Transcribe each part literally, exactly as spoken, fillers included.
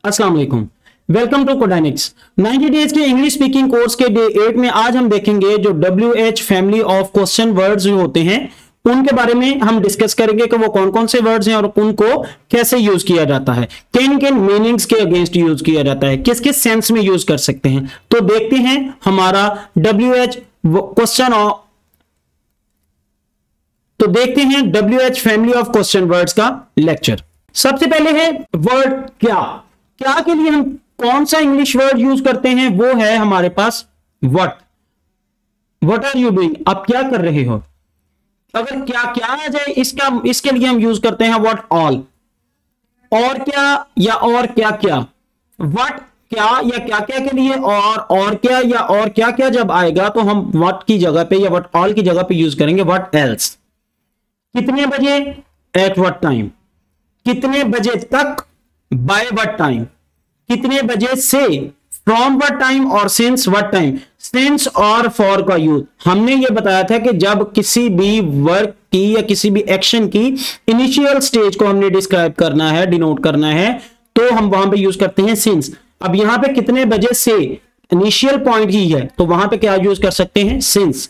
अस्सलाम वालेकुम, welcome to कोडाइनिक्स। नाइंटी डेज के इंग्लिश स्पीकिंग कोर्स के डे एट में आज हम देखेंगे जो W H family of question words जो होते हैं उनके बारे में हम डिस्कस करेंगे कि वो कौन कौन से वर्ड्स हैं और उनको कैसे यूज किया जाता है, किन किन मीनिंग्स के अगेंस्ट यूज किया जाता है, किस किस सेंस में यूज कर सकते हैं। तो देखते हैं हमारा डब्ल्यू एच क्वेश्चन ऑफ तो देखते हैं W H family of question words का लेक्चर। सबसे पहले है वर्ड क्या। क्या के लिए हम कौन सा इंग्लिश वर्ड यूज करते हैं, वो है हमारे पास what. What are you doing, आप क्या कर रहे हो। अगर क्या क्या आ जाए इसका इसके लिए हम यूज करते हैं व्हाट ऑल। और क्या या और क्या क्या। व्हाट क्या या क्या क्या के लिए और और क्या या और क्या क्या जब आएगा तो हम व्हाट की जगह पे या व्हाट ऑल की जगह पे यूज करेंगे व्हाट एल्स। कितने बजे, एट व्हाट टाइम। कितने बजे तक, बाय व्हाट टाइम। कितने बजे से, फ्रॉम व्हाट टाइम और सिंस व्हाट टाइम। सिंस और फॉर का यूज हमने ये बताया था कि जब किसी भी वर्क की या किसी भी एक्शन की इनिशियल स्टेज को हमने डिस्क्राइब करना है, डिनोट करना है, तो हम वहां पे यूज करते हैं सिंस। अब यहां पे कितने बजे से इनिशियल पॉइंट ही है तो वहां पे क्या यूज कर सकते हैं, सिंस।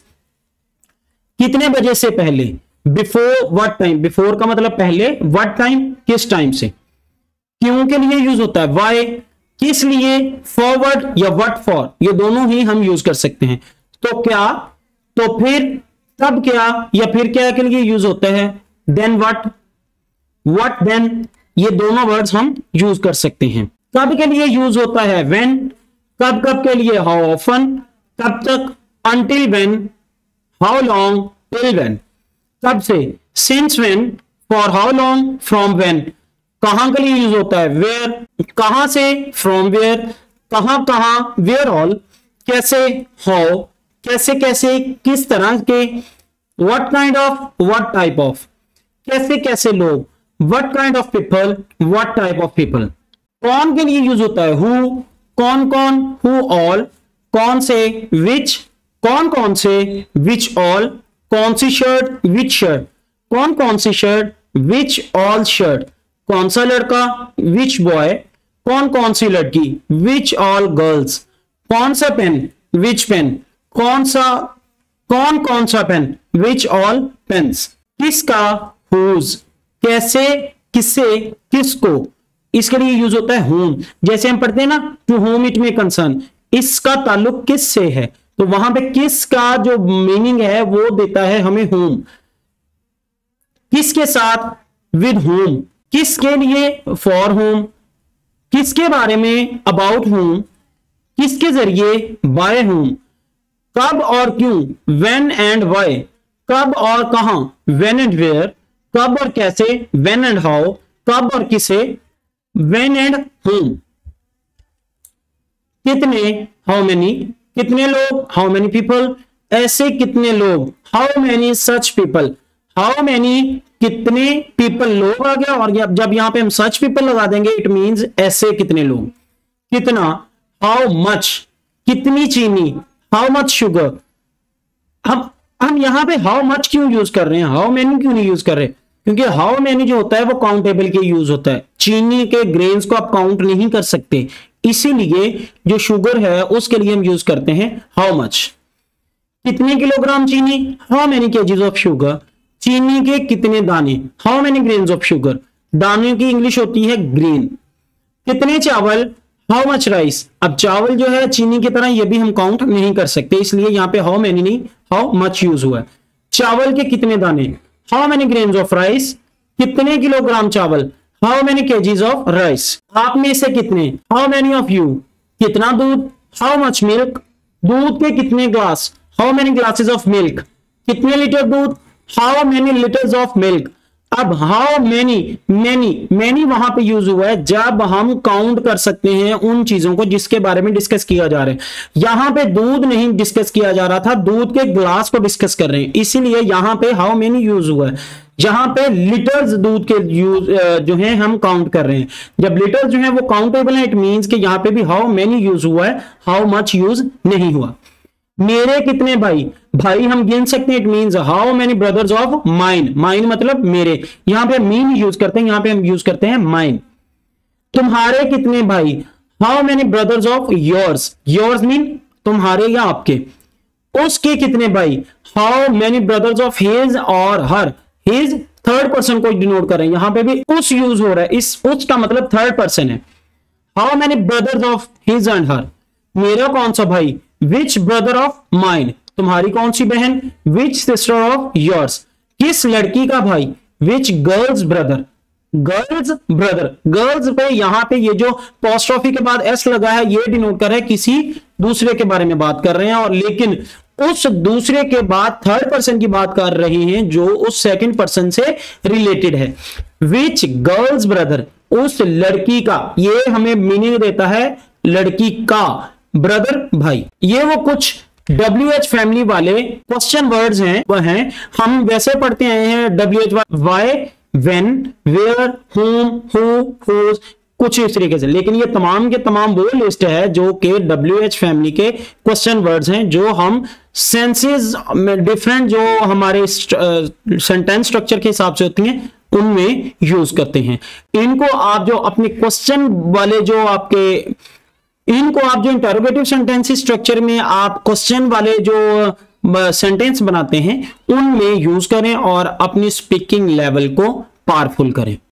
कितने बजे से पहले, बिफोर व्हाट टाइम। बिफोर का मतलब पहले, व्हाट टाइम किस टाइम से। क्यों के लिए यूज होता है व्हाई, किस लिए, फॉरवर्ड या व्हाट फॉर, ये दोनों ही हम यूज कर सकते हैं। तो क्या, तो फिर, तब क्या या फिर क्या के लिए यूज होता है देन व्हाट, व्हाट देन, ये दोनों वर्ड्स हम यूज कर सकते हैं। कब के लिए यूज होता है व्हेन, कब कब के लिए हाउ ऑफन, कब तक, until when, how long, till when. कब से, since when, for how long, from when. कहां के लिए यूज होता है वेयर, कहां से, फ्रॉम वेयर, कहां कहां, वेयर ऑल, कैसे, हाउ, कैसे कैसे, किस तरह के, what kind of, what type of, कैसे कैसे लोग, what kind of people, what type of people. कौन के लिए यूज होता है हु, कौन कौन, हु ऑल, कौन से, विच, कौन कौन से, विच ऑल, कौन सी शर्ट, विच शर्ट, कौन कौन सी शर्ट, विच ऑल शर्ट, कौन सा लड़का, विच बॉय, कौन कौन सी लड़की, विच ऑल गर्ल्स, कौन सा पेन, विच पेन, कौन सा, कौन कौन सा पेन, विच ऑल पेन्स। किसका, हुज, कैसे, किससे, किसको, इसके लिए यूज होता है whom। जैसे हम पढ़ते हैं ना to whom it may concern, इसका ताल्लुक किस से है, तो वहां पे किस का जो मीनिंग है वो देता है हमें whom। किसके साथ, with whom, किसके लिए, for whom, किसके बारे में, about whom, किसके जरिए, by whom। कब और क्यों, when and why, कब और कहां, when and where, कब और कैसे, when and how, कब और किसे, when and whom। कितने, how many, कितने लोग, how many people, ऐसे कितने लोग, how many such people, how many कितने people, लोग आ गया। और जब यहां पे हम such people लगा देंगे इट मींस ऐसे कितने लोग। कितना, how much, कितनी चीनी, how much sugar। हम हम यहां पे how much क्यों यूज कर रहे हैं, how many क्यों नहीं यूज कर रहे, क्योंकि हाउ मैनी जो होता है वो काउंटेबल के यूज होता है। चीनी के ग्रेन्स को आप काउंट नहीं कर सकते, इसीलिए जो शुगर है उसके लिए हम यूज करते हैं हाउ मच। कितने किलोग्राम चीनी, how many KGs of sugar. चीनी के कितने दाने, how many grains of sugar. दाने की इंग्लिश होती है ग्रेन। कितने चावल, हाउ मच राइस। अब चावल जो है चीनी की तरह ये भी हम काउंट नहीं कर सकते, इसलिए यहां पे हाउ मेनी नहीं हाउ मच यूज हुआ है। चावल के कितने दाने, how many grains of rice. कितने किलोग्राम चावल, how many KGs of rice. आप में से कितने, हाउ मेनी ऑफ यू। कितना दूध, हाउ मच मिल्क। दूध के कितने glass, how many glasses of milk. कितने लीटर दूध, how many litres of milk. अब हाउ मेनी, मेनी मेनी वहां पे यूज हुआ है जब हम काउंट कर सकते हैं उन चीजों को जिसके बारे में डिस्कस किया जा रहा है। यहां पे दूध नहीं डिस्कस किया जा रहा था, दूध के ग्लास को डिस्कस कर रहे हैं, इसीलिए यहां पे हाउ मेनी यूज हुआ है। जहां पे लीटर्स दूध के यूज जो है हम काउंट कर रहे हैं। जब लीटर्स जो है वो काउंटेबल है, इट मींस कि यहां पे भी हाउ मेनी यूज हुआ है, हाउ मच यूज नहीं हुआ। मेरे कितने भाई, भाई हम गिन सकते हैं, it means how many brothers of mine. Mine मतलब मेरे, यहां पे मीन यूज करते हैं, यहां पे हम यूज करते हैं माइन। तुम्हारे कितने भाई, how many brothers of yours, yours mean तुम्हारे या आपके, उसके कितने भाई, how many brothers of his और हर, हिज थर्ड पर्सन को डिनोट कर रहे हैं, यहां पे भी उस यूज हो रहा है, इस उस का मतलब थर्ड पर्सन है। How many brothers of his and her, मेरा कौन सा भाई, विच ब्रदर ऑफ माइन, तुम्हारी कौन सी बहन, विच सिस्टर ऑफ योर्स, किस लड़की का भाई, which girl's brother, girl's brother, girl's पे यहां पे ये जो पोस्ट्रॉफी के बाद एस लगा है ये डिनोट कर रहा है किसी दूसरे के बारे में बात कर रहे हैं, और लेकिन उस दूसरे के बाद थर्ड पर्सन की बात कर रहे हैं जो उस सेकंड पर्सन से रिलेटेड है। विच गर्ल्स ब्रदर, उस लड़की का, ये हमें मीनिंग देता है लड़की का, ब्रदर भाई। ये वो कुछ डब्ल्यू एच फैमिली वाले क्वेश्चन वर्ड्स हैं, वह हैं हम वैसे पढ़ते आए हैं W H Y, when, where, whom, who, whose, कुछ इस तरीके से, लेकिन ये तमाम के तमाम वो लिस्ट है जो कि डब्ल्यू एच फैमिली के क्वेश्चन वर्ड्स हैं जो हम सेंसेस में डिफरेंट जो हमारे सेंटेंस स्ट्रक्चर के हिसाब से होती हैं उनमें यूज करते हैं। इनको आप जो अपने क्वेश्चन वाले जो आपके इनको आप जो इंटरोगेटिव सेंटेंस स्ट्रक्चर में आप क्वेश्चन वाले जो सेंटेंस बनाते हैं उनमें यूज करें और अपनी स्पीकिंग लेवल को पावरफुल करें।